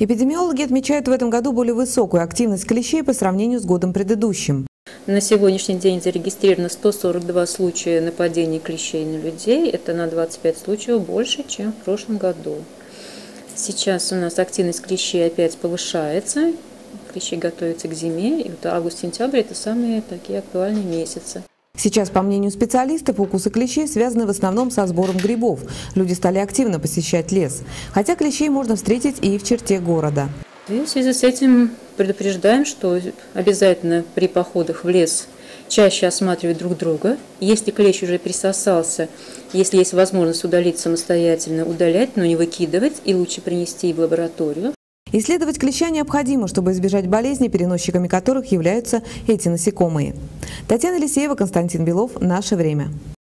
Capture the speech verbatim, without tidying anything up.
Эпидемиологи отмечают в этом году более высокую активность клещей по сравнению с годом предыдущим. На сегодняшний день зарегистрировано сто сорок два случая нападений клещей на людей. Это на двадцать пять случаев больше, чем в прошлом году. Сейчас у нас активность клещей опять повышается. Клещи готовятся к зиме. И вот август-сентябрь – это самые такие актуальные месяцы. Сейчас, по мнению специалистов, укусы клещей связаны в основном со сбором грибов. Люди стали активно посещать лес. Хотя клещей можно встретить и в черте города. И в связи с этим предупреждаем, что обязательно при походах в лес чаще осматривать друг друга. Если клещ уже присосался, если есть возможность удалить самостоятельно, удалять, но не выкидывать, и лучше принести в лабораторию. Исследовать клеща необходимо, чтобы избежать болезней, переносчиками которых являются эти насекомые. Татьяна Лисеева, Константин Белов. Наше время.